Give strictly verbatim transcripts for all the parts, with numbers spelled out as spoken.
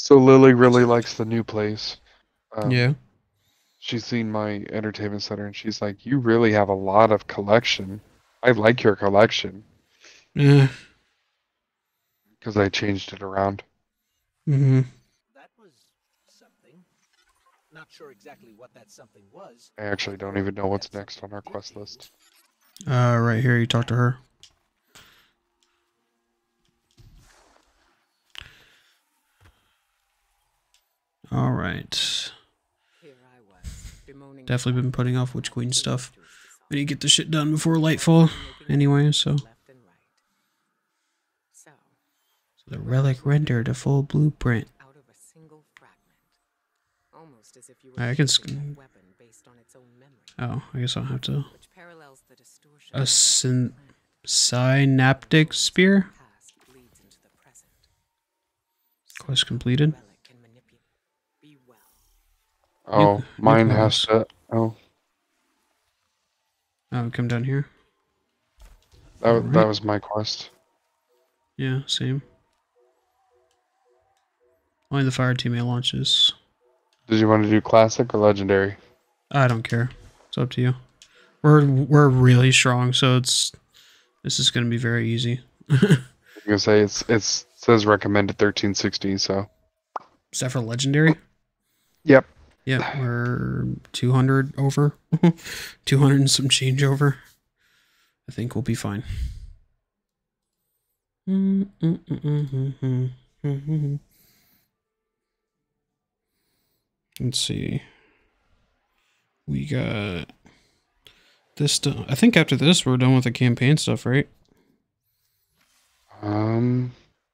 So Lily really likes the new place. Um, Yeah. she's seen my entertainment center and she's like, "You really have a lot of collection. I like your collection Yeah. because I changed it around." Mm-hmm. That was something. Not sure exactly what that something was, I actually don't or even know what what's that next something on our did quest to you. list. Uh, right here, you talk to her. All right. Here I was, bemoaning the Definitely been fact putting that off someone Witch had Queen too stuff. much to his We need to dissolve. get this shit done before Meanwhile, Lightfall. you making Anyway, so. excuses left and right. So, So the what did relic you learn rendered a full blueprint. out of a single fragment? Almost as if you were I can. shaping that weapon based on its own memory, Oh, I guess I'll have to. which parallels the distortion A of the syn planet. synaptic spear. The past bleeds into the present. Quest Somehow the completed. relic can manipulate. Be well. New Oh, new mine has clothes. to. Oh, Oh, come down here. that All wa- that right. was my quest. Yeah, same. Only the fire teammate launches. Did you want to do classic or legendary? I don't care. It's up to you. We're we're really strong, so it's this is gonna be very easy. I'm gonna say it's it's says recommended thirteen sixty. So Except for legendary. yep. Yep, we're two hundred over. two hundred and some change over. I think we'll be fine. Let's see. We got this done. I think after this, we're done with the campaign stuff, right? Um,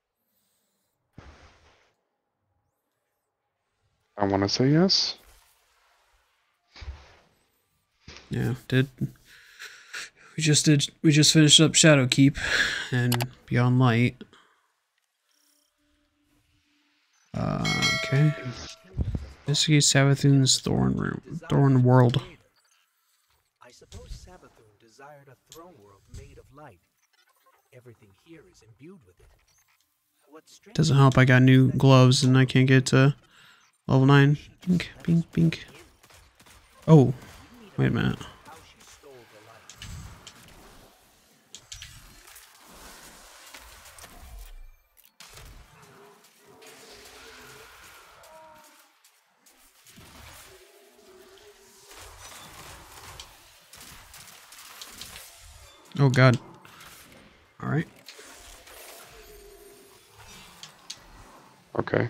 I want to say yes. Yeah, did. We just did. We just finished up Shadowkeep and Beyond Light. Uh, okay. Investigate Sabathoon's Thorn Room, Thorn World. I suppose Sabathoon desired a throne world made of light. Everything here is imbued with it. What's strange Doesn't help. I got new gloves and I can't get to level nine. Bink, bink, bink. Oh, wait a minute. how she stole the light. Oh God. All right. Okay.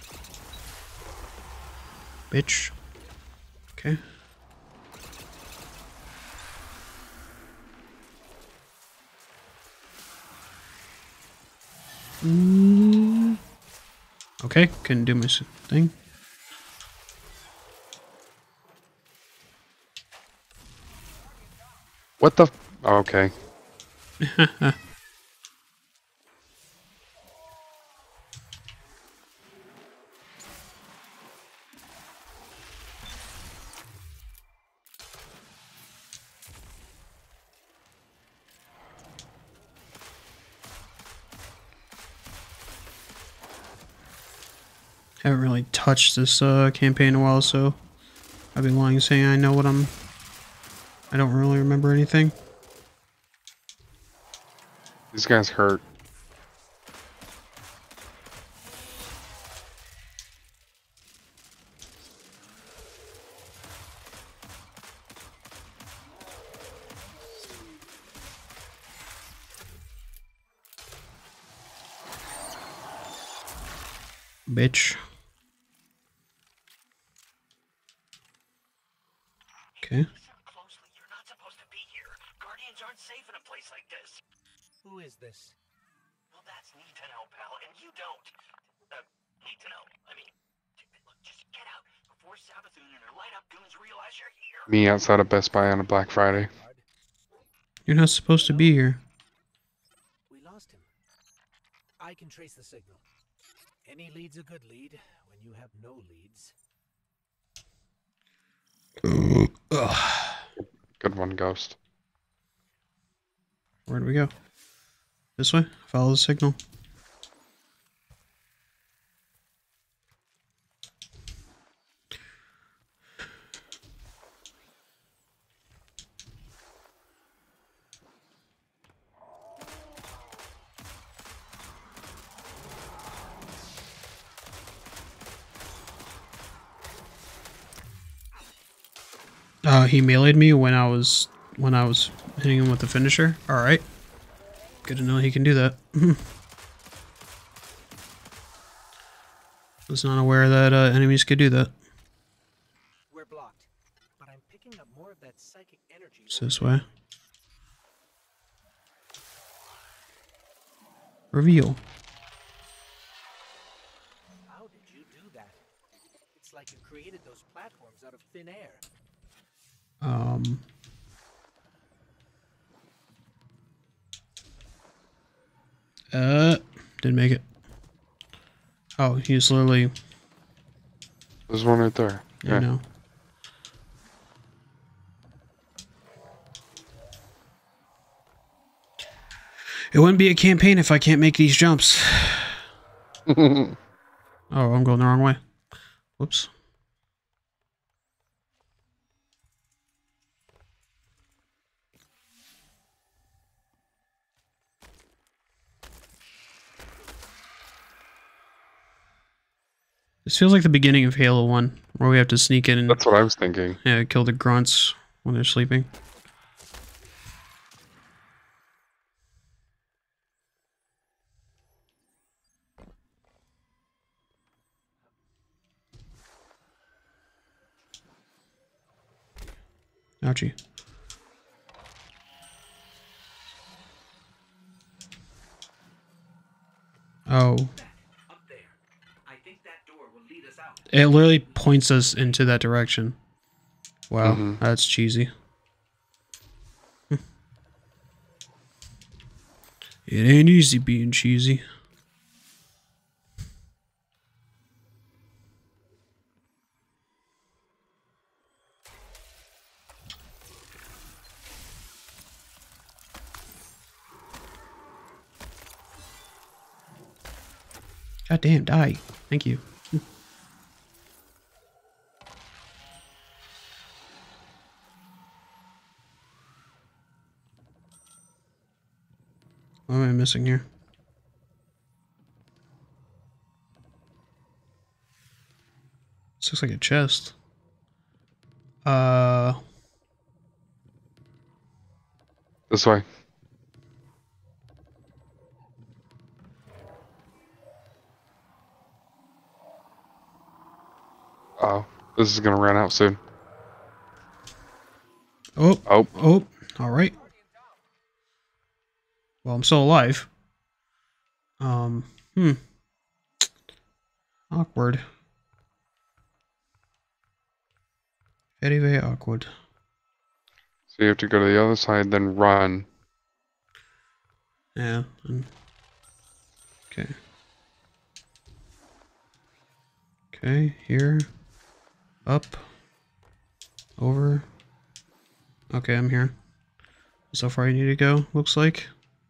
Bitch. Okay. Mm. Okay, couldn't do my thing. What the? F okay. Haven't really touched this uh, campaign in a while, so I'd be lying saying I know what I'm. I don't really remember anything. These guys hurt. Bitch. Okay. Listen closely. You're not supposed to be here. Guardians aren't safe in a place like this. Who is this? Well, that's need to know, pal, and you don't. Uh, need to know. I mean, look, just get out before Sabathoon and her light-up goons realize you're here. Me outside of Best Buy on a Black Friday. You're not supposed to be here. We lost him. I can trace the signal. Any lead's a good lead when you have no leads. Ugh. Good one, Ghost. Where do we go? This way? Follow the signal. Uh, he meleeed me when I was when I was hitting him with the finisher. All right, good to know he can do that. Was not aware that uh, enemies could do that. We're blocked, but I'm picking up more of that psychic energy. It's this way. Reveal. How did you do that? It's like you created those platforms out of thin air. Um. Uh, didn't make it. Oh, he's literally. There's one right there. Yeah. I know. It wouldn't be a campaign if I can't make these jumps. Oh, I'm going the wrong way. Whoops. This feels like the beginning of Halo one, where we have to sneak in and That's what I was thinking. yeah, kill the grunts when they're sleeping. Ouchie. Oh. Up there. I think that door will lead us out. It literally points us into that direction. Wow, Mm-hmm. that's cheesy. It ain't easy being cheesy. God damn, die. Thank you. What am I missing here? This looks like a chest. Uh... This way. Oh, this is gonna run out soon. Oh, Oh, oh, alright. Well, I'm still alive. Um, hmm. Awkward. Very, very awkward. so you have to go to the other side, then run. Yeah. um, Okay. Okay, here. Up. Over. Okay, I'm here. So far I need to go, looks like.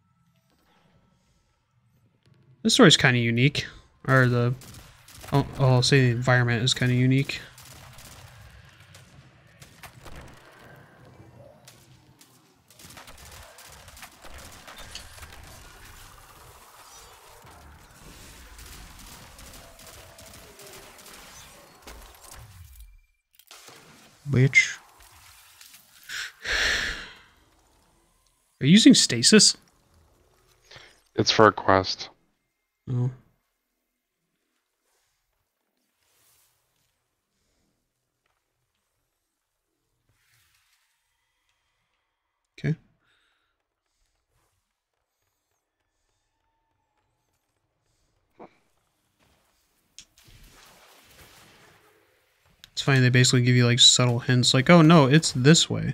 This story's kind of unique. Or the... I'll, I'll say the environment is kind of unique. Bitch. Are you using stasis? It's for a quest. Oh. Okay. It's funny, they basically give you like subtle hints like, oh no, it's this way.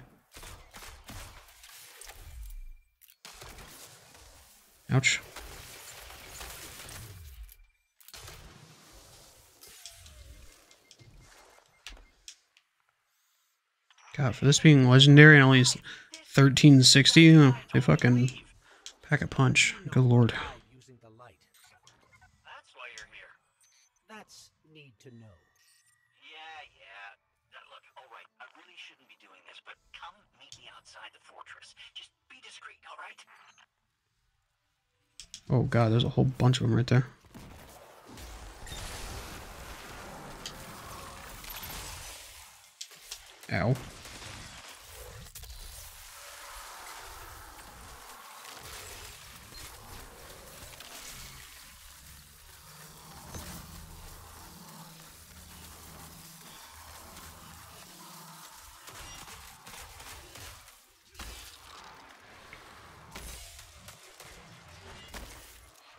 Ouch. God, for this being legendary and only thirteen sixty, they fucking pack a punch. Good lord. Using the light. That's why you're here. That's need to know. Yeah, yeah. Uh, look, all right. I really shouldn't be doing this, but come meet me outside the fortress. Just be discreet, all right? Oh god, there's a whole bunch of them right there. Ow.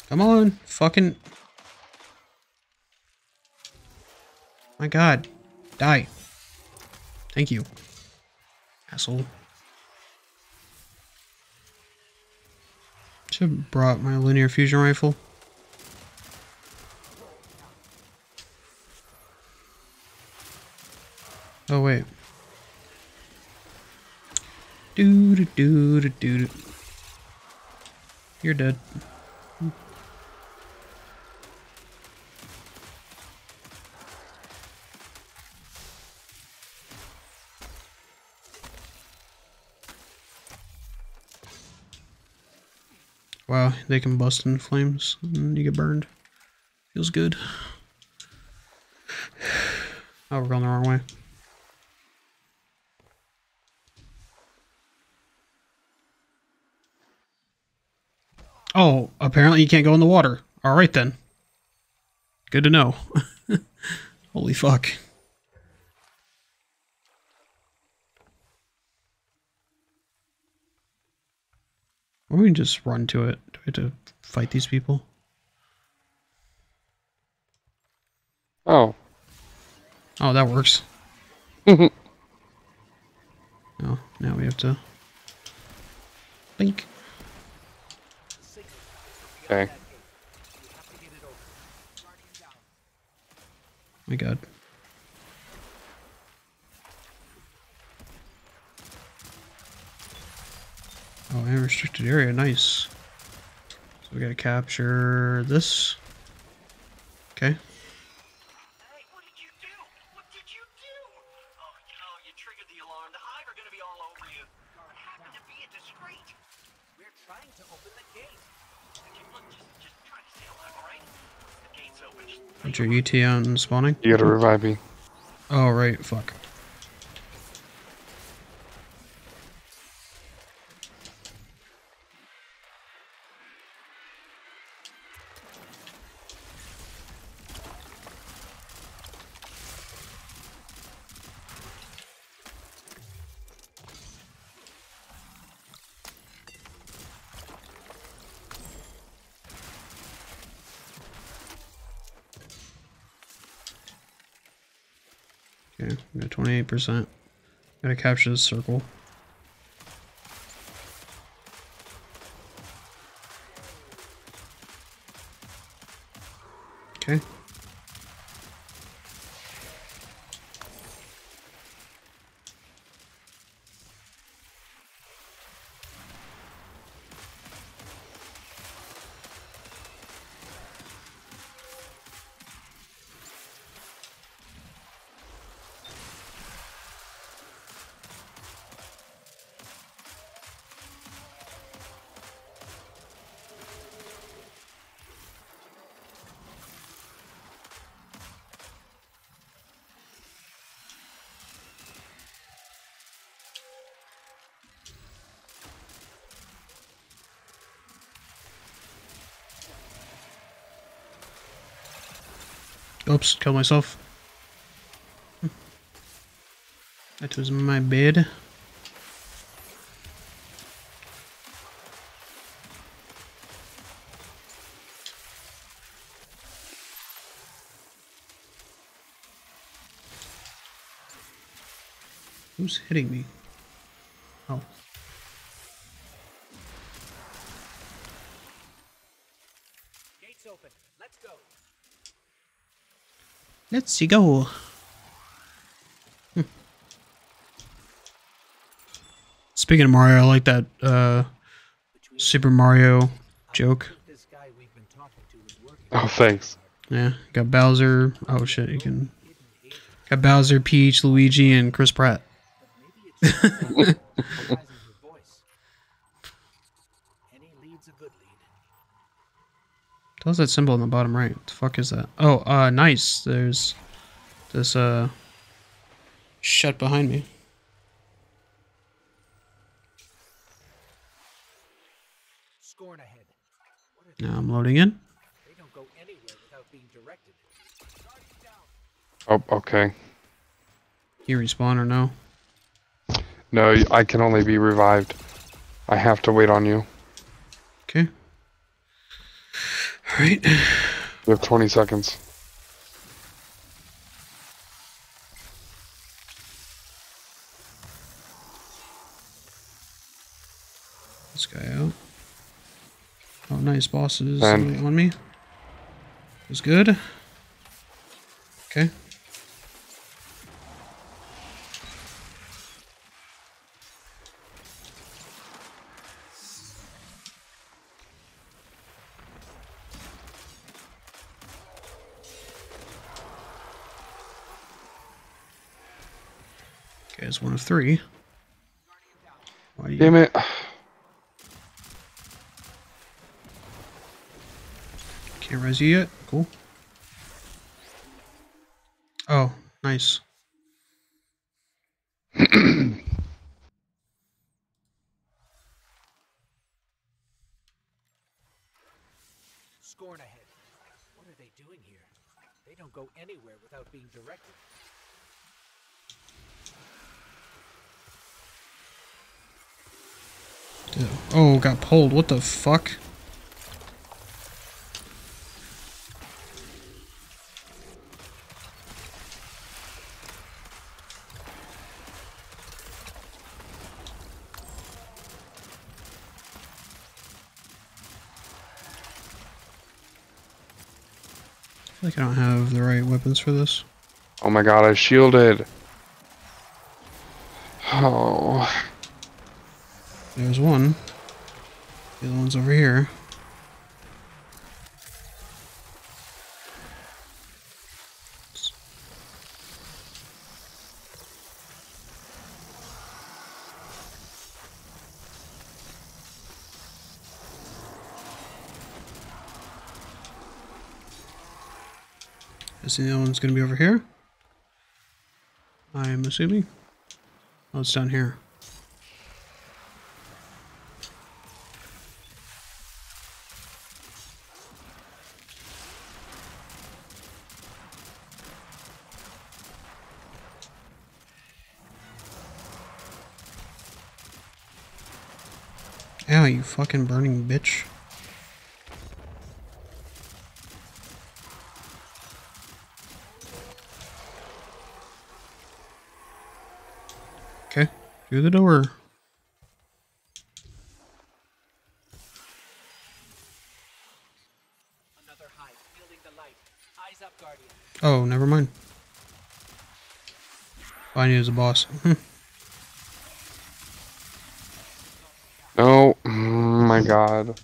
Come on, fucking. My god. Die. Thank you. Asshole. Should have brought my linear fusion rifle. Oh, wait. Doo doo doo doo doo. You're dead. Wow, they can bust in flames and you get burned. Feels good. Oh, we're going the wrong way. Oh, apparently you can't go in the water. Alright then. Good to know. Holy fuck. Or we can just run to it. Do we have to fight these people? Oh. Oh, that works. Oh, now we have to... Blink. Okay. My god. Oh, and restricted area, nice. So we gotta capture this. Okay. Hey, what did you do? What did you do? Oh, you know, you triggered the alarm. The Hive are gonna be all over you. It happened to be at the street. We're trying to open the gate. Okay, look, just, just try to stay alive, all right? The gate's open. Just Put your E T on spawning. You gotta revive me. Oh, right, fuck. Okay, we got twenty-eight percent. Gotta capture this circle. Okay. Oops, killed myself. That was my bed. Who's hitting me? Oh. Gate's open. Let's go. Let's see go. Hmm. Speaking of Mario, I like that uh, Super Mario joke. This guy we've been talking to is working. Oh, thanks. Yeah, got Bowser. Oh shit, you can. Got Bowser, Peach, Luigi, and Chris Pratt. Maybe it's recognizing her voice. Any lead's a good lead. How's that symbol on the bottom right? What the fuck is that? Oh, uh, nice. There's this, uh, shut behind me. Scoring ahead. What if Now I'm loading in. they don't go anywhere without being directed? Guardian down. Oh, okay. You respawn or no? No, I can only be revived. I have to wait on you. Okay. Alright. You have twenty seconds. This guy out. Oh, nice. Boss is uh, ten. on me. Is good. Okay. Okay, it's one of three. Why do you... Damn it. Can't res you yet? Cool. Oh, nice. Scorn ahead. What are they doing here? They don't go anywhere without being directed. Oh, got pulled. What the fuck? I feel like I don't have the right weapons for this. Oh my god, I shielded. Oh. There's one. The other one's over here. I see the other one's gonna be over here. I'm assuming. Oh, it's down here. Ow, you fucking burning bitch. Okay, through the door. Another hive, fielding the light. Eyes up, Guardian. Oh, never mind. Oh, I knew it was a boss. No. Oh my god.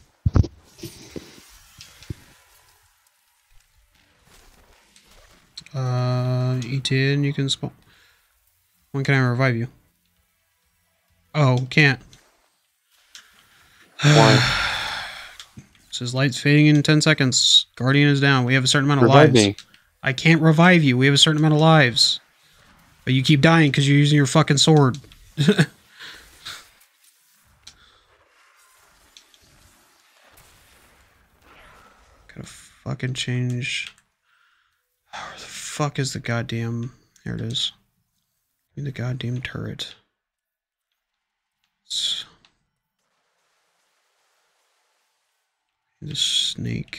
Uh, E ten, you can spawn. When can I revive you? Oh, can't. Why? It says lights fading in ten seconds. Guardian is down. We have a certain amount of Revive lives. me. I can't revive you. We have a certain amount of lives. But you keep dying because you're using your fucking sword. Gotta fucking change. Where the fuck is the goddamn... Here it is. Give me the goddamn turret. It's... The snake.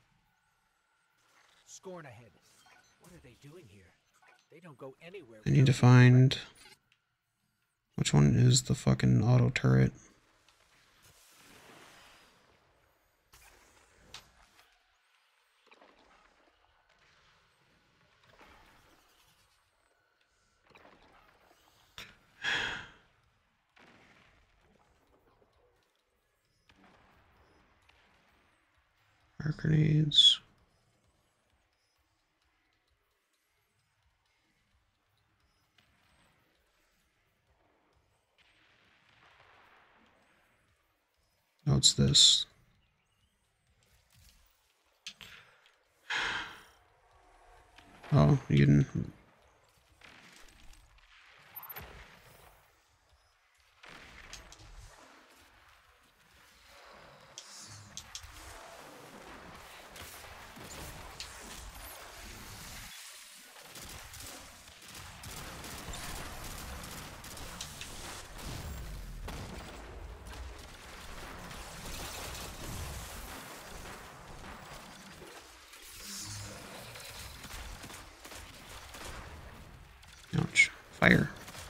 Scorn ahead. What are they doing here? They don't go anywhere. I need to find... Which one is the fucking auto turret? Fire grenades. No, it's this. Oh, you didn't. Fire.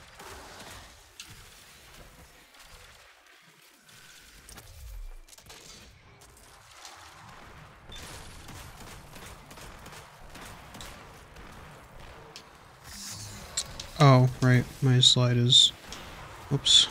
Oh, right. My slide is... Oops.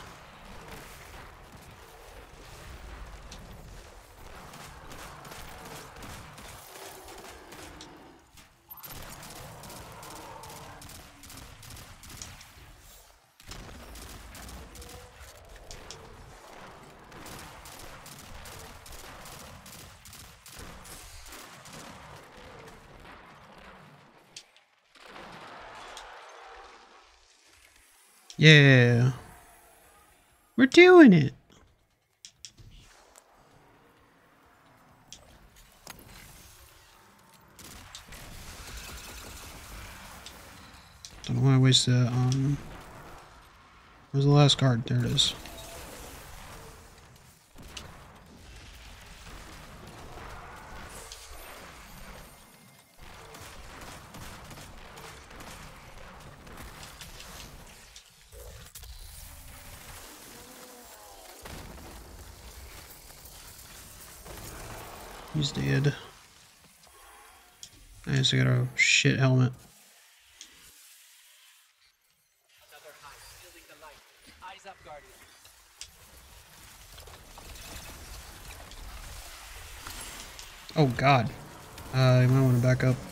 Yeah. We're doing it. Don't know why I wasted that. Um, where's the last card? There it is. He's dead. Nice, I got a shit helmet. Another hive, shielding the light. Eyes up, Guardian. Oh god. Uh, you might want to back up.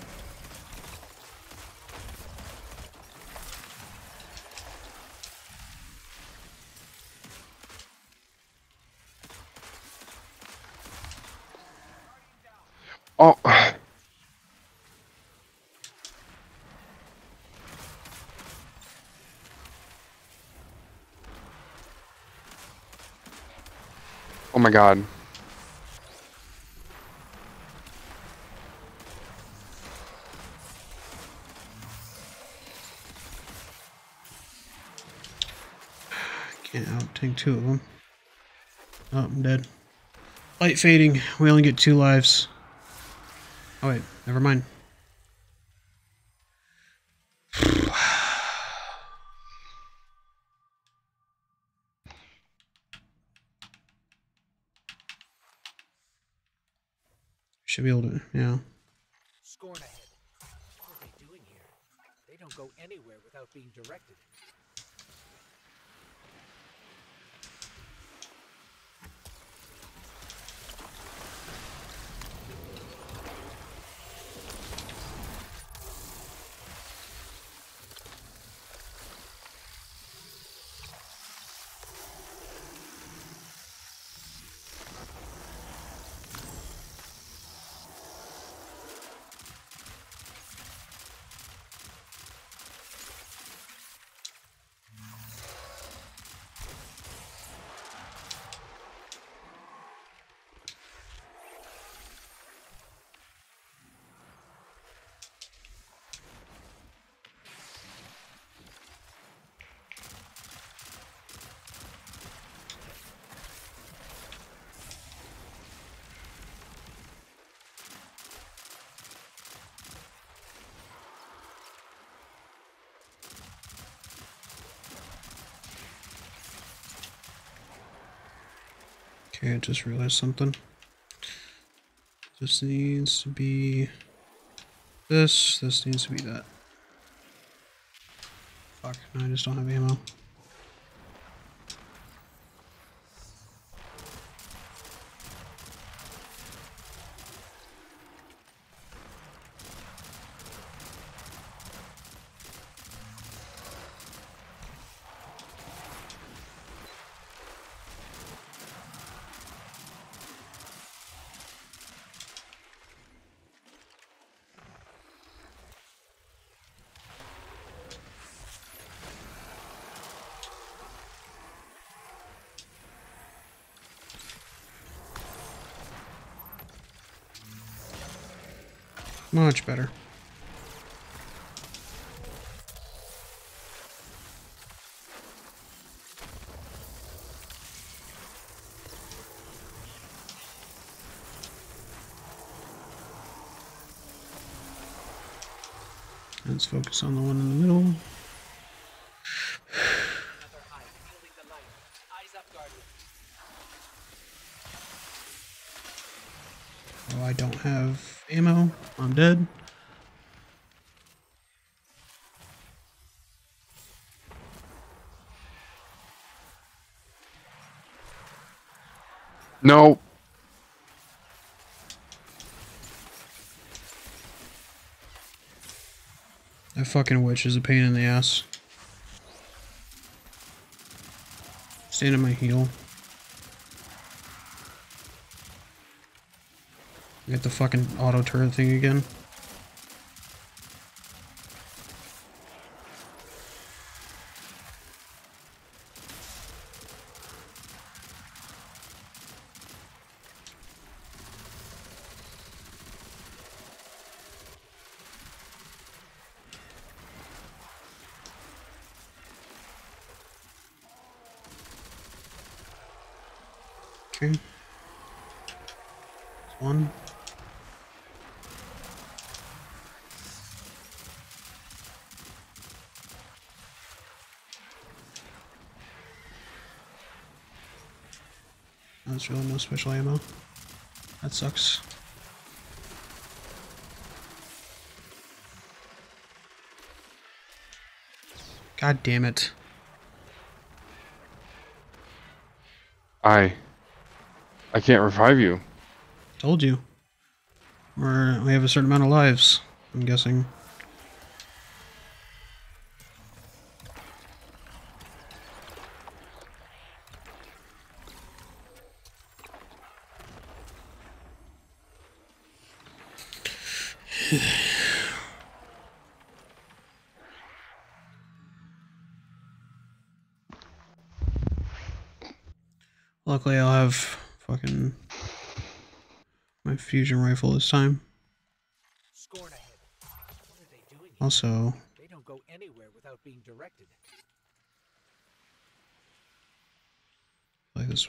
Oh. Oh my god. Can't out tank two of them. Oh, I'm dead. Light fading. We only get two lives. Oh wait, never mind. Should be able to, yeah. Scorn ahead. What are they doing here? They don't go anywhere without being directed. Okay, I just realized something. This needs to be this. This needs to be that. Fuck, no, I just don't have ammo. Much better. Let's focus on the one in the middle. Oh, I don't have ammo. I'm dead. No. That fucking witch is a pain in the ass. Stand on my heel. Get the fucking auto turret thing again. Okay. One. That's really no special ammo. That sucks. God damn it. I. I can't revive you. Told you. We're, we have a certain amount of lives, I'm guessing. Luckily, I'll have fucking my fusion rifle this time. Scorn ahead. What are they doing here? Also, They don't go anywhere without being directed. like this.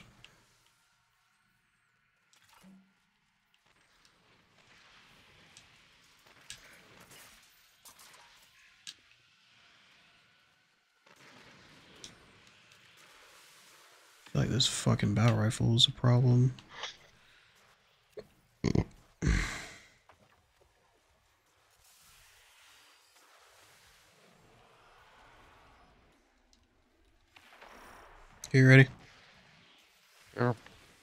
I feel like this fucking battle rifle is a problem. You ready? Yeah.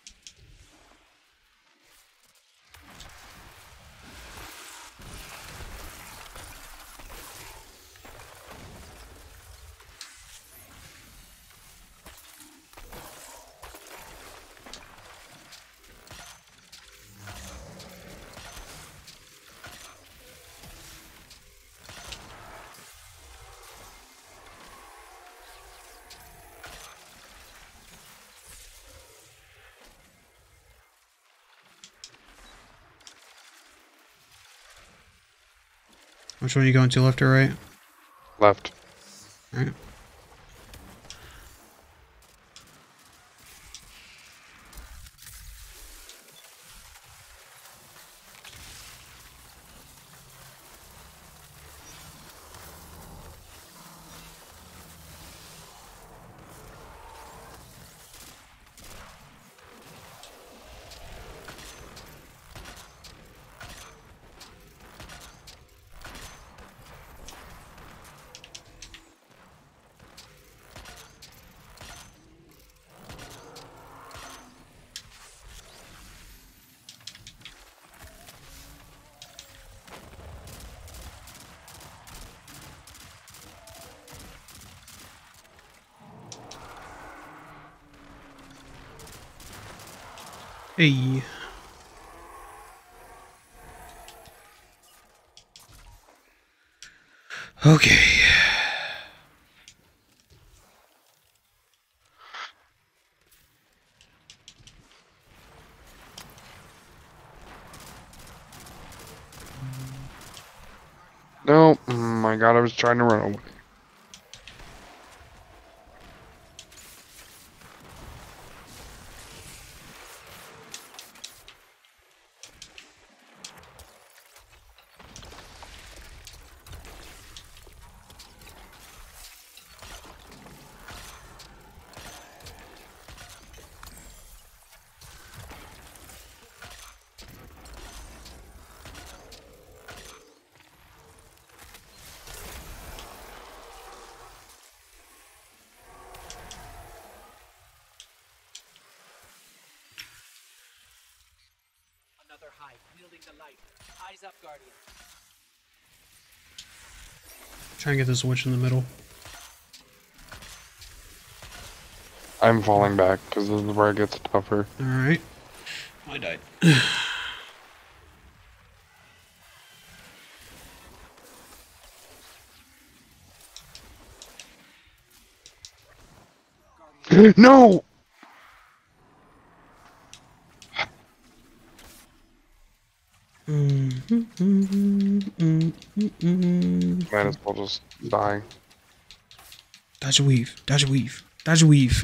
Which one are you going to, left or right? Left. Alright. Hey. Okay. No. Oh my god, I was trying to run away. wielding the light. Eyes up, Guardian. Try and get this witch in the middle. I'm falling back because this is where it gets tougher. Alright. I died. No! Might as well just die. Dodge a weave. Dodge a weave. Dodge a weave.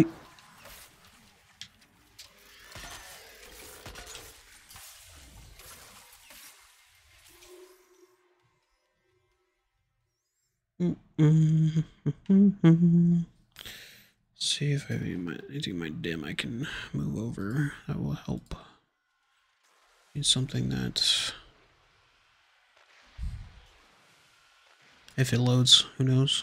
See if I have any of my, anything in my dim I can move over. That will help. Need something that, if it loads, who knows?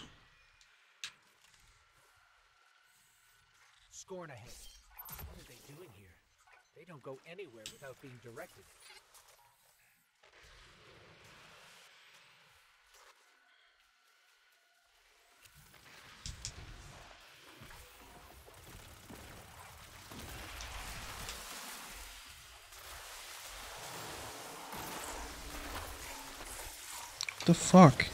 Scorn ahead. What are they doing here? They don't go anywhere without being directed. The fuck?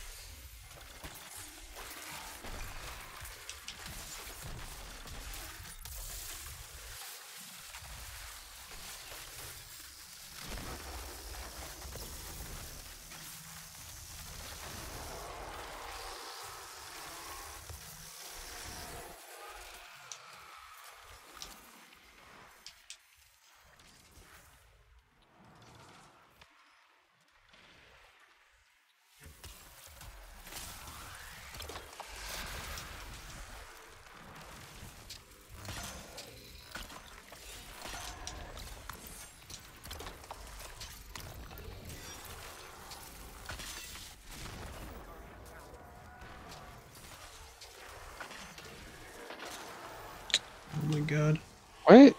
Oh my god. What?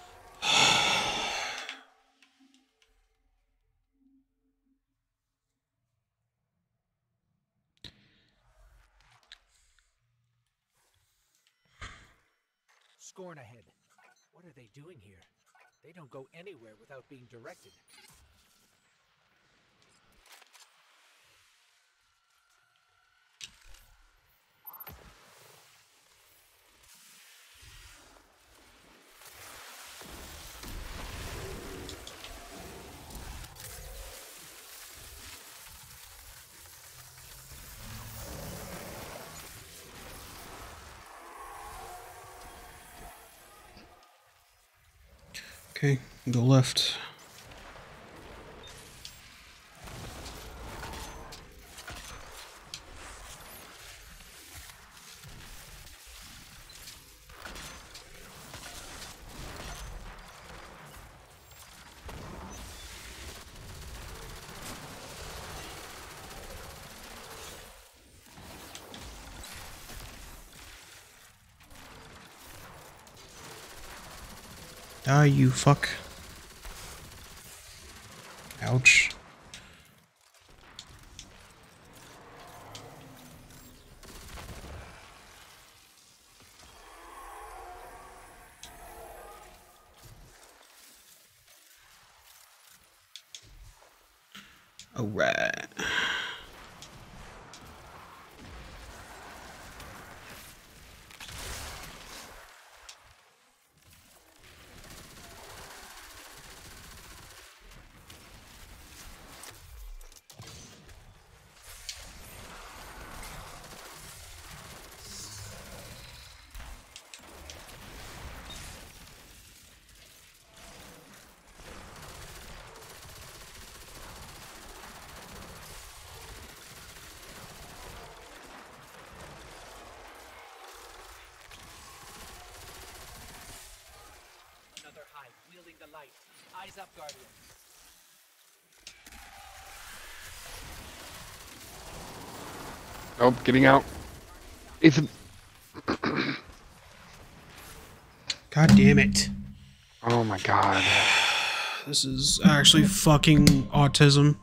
Scorn ahead. What are they doing here? They don't go anywhere without being directed. Okay, go left. Die, you fuck. Ouch. All right. Another hive wielding the light. Eyes up, Guardian. Nope, getting out. Ethan. God damn it. Oh my god. This is actually fucking autism.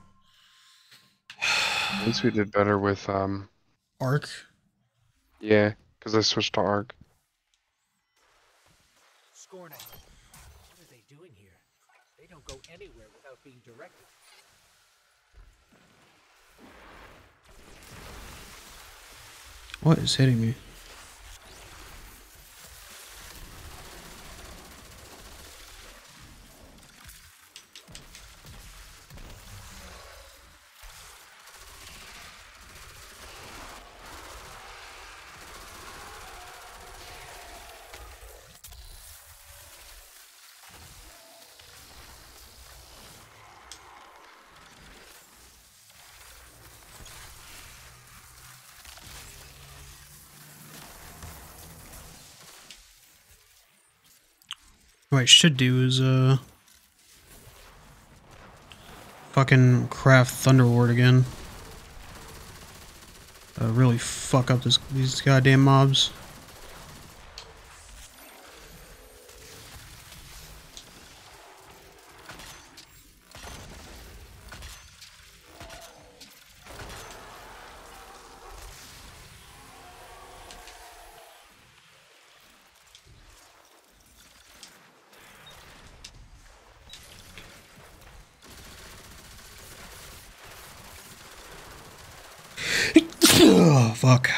At least we did better with, um, Arc. yeah, because I switched to Arc. Scorn ahead. What are they doing here? They don't go anywhere without being directed. What is hitting me? What I should do is, uh... fucking craft Thunderward again. Uh, really fuck up this, these goddamn mobs. Oh, fuck.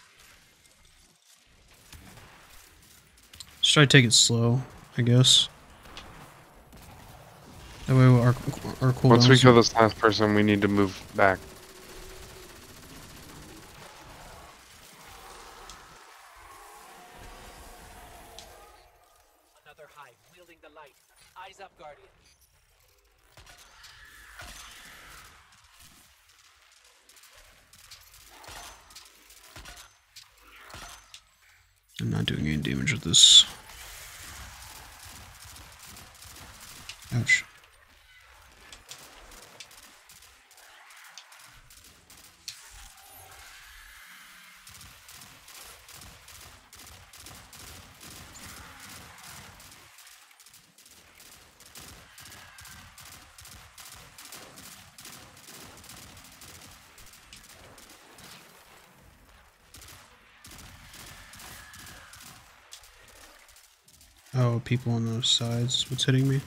Let's try to take it slow, I guess. That way our, our cooldowns... Once we kill this last person, we need to move back. Another hive wielding the light. Eyes up, Guardian. I'm not doing any damage with this. Ouch. Oh, people on those sides. What's hitting me?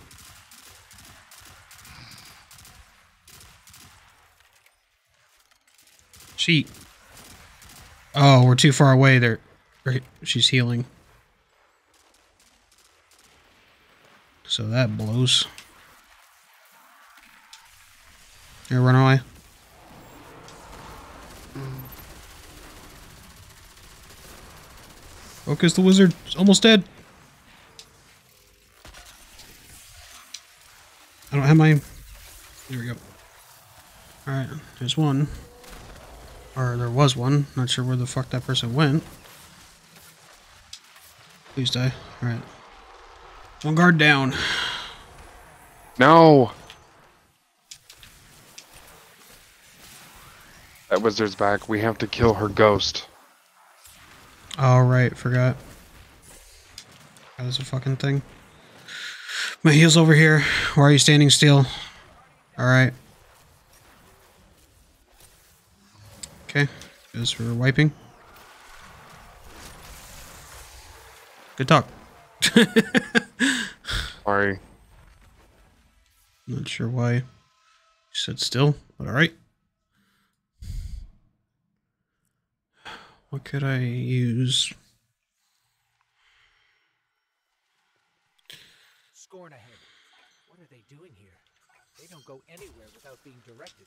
She. Oh, we're too far away. There, she's healing. So that blows. Here, run away. Focus, the wizard. It's almost dead. I don't have my... There we go. Alright, there's one. Or there was one. Not sure where the fuck that person went. Please die. Alright. One guard down. No! That wizard's back. We have to kill her ghost. Alright, forgot. That was a fucking thing. My heel's over here. Why are you standing still? Alright. Okay. As we're wiping. Good talk. Sorry. Not sure why you said still, but alright. What could I use? Scorn ahead. What are they doing here? They don't go anywhere without being directed.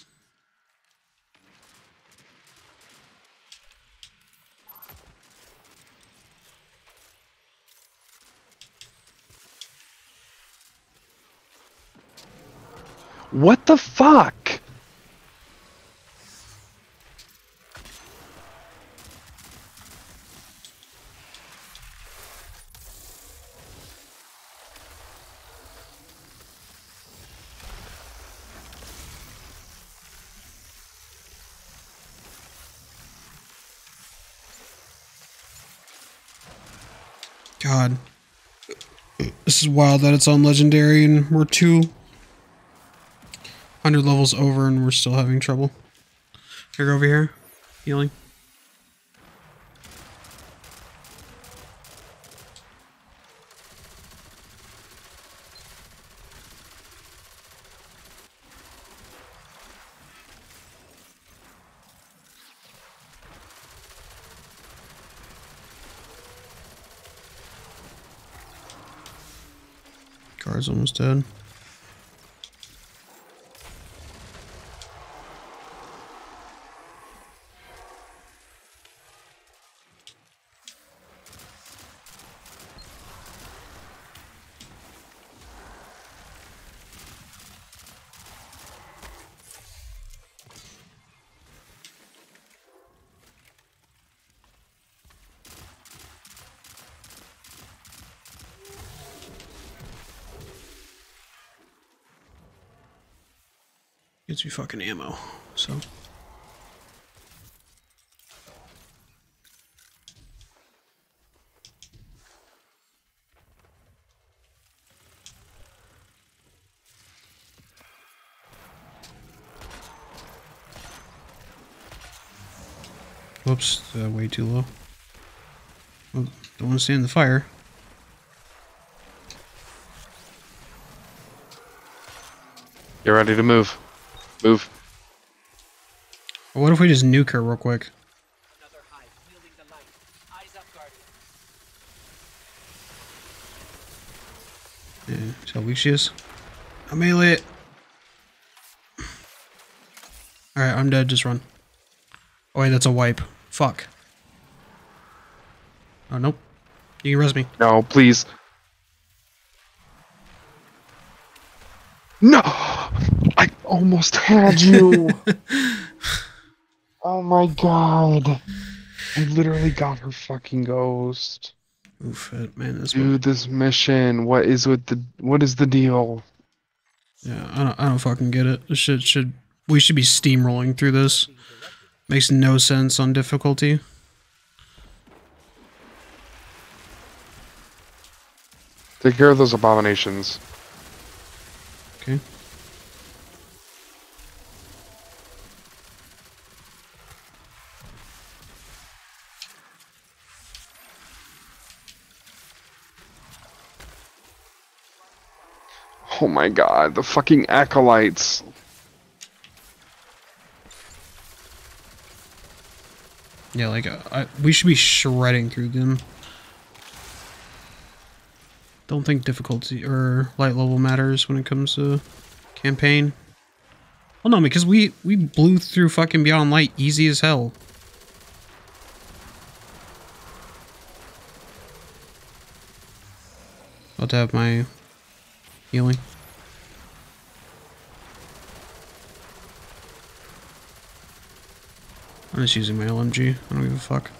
What the fuck? God. This is wild that it's on legendary and we're two hundred levels over and we're still having trouble. Here, go over here. Healing. Guard's almost dead. Gets me fucking ammo, so. Whoops, uh, way too low. Oh, don't want to stay in the fire. Get ready to move. Move. What if we just nuke her real quick? Another hive wielding the light. Eyes up, Guardian. Yeah, see how weak she is? I melee it. Alright, I'm dead, just run. Oh wait, that's a wipe. Fuck. Oh, nope. You can res me. No, please. No! I almost had you! Oh my god. I literally got her fucking ghost. Oof, it, man, this Dude, this mission, what is with the, what is the deal? Yeah, I don't, I don't fucking get it. This shit should, we should be steamrolling through this. Makes no sense on difficulty. Take care of those abominations. Okay. Oh my god, the fucking acolytes. Yeah, like, uh, I, we should be shredding through them. Don't think difficulty or light level matters when it comes to campaign. Well, no, because we, we blew through fucking Beyond Light easy as hell. About to have my healing. I'm just using my L M G. I don't give a fuck.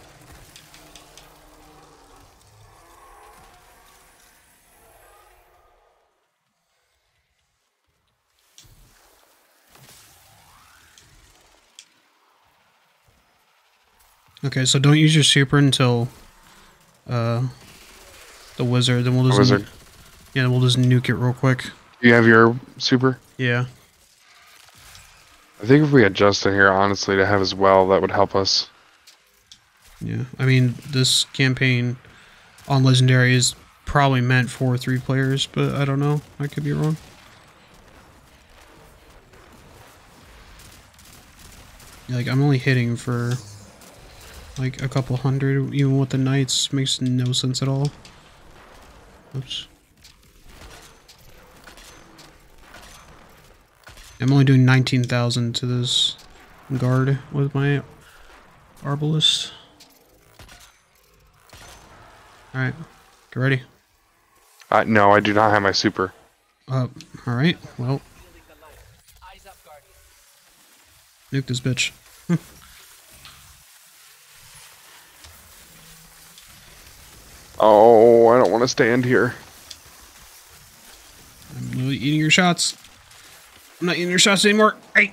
Okay, so don't use your super until uh, the wizard. Then we'll just Wizard. yeah, we'll just nuke it real quick. You have your super? Yeah. I think if we had Justin here, honestly, to have as well, that would help us. Yeah, I mean, this campaign on Legendary is probably meant for three players, but I don't know. I could be wrong. Like, I'm only hitting for like a couple hundred, even with the knights. Makes no sense at all. Oops. I'm only doing nineteen thousand to this guard with my arbalist. Alright, get ready. Uh, no, I do not have my super. Uh, alright, well, Wielding the light. Eyes up, Guardian. nuke this bitch. Oh, I don't want to stand here. I'm literally eating your shots. I'm not eating your shots anymore. Hey!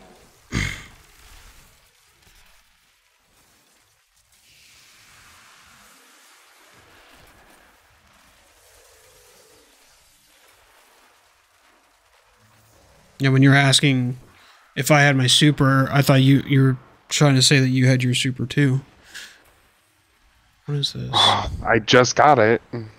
Yeah, when you were asking if I had my super, I thought you you were trying to say that you had your super too. What is this? I just got it.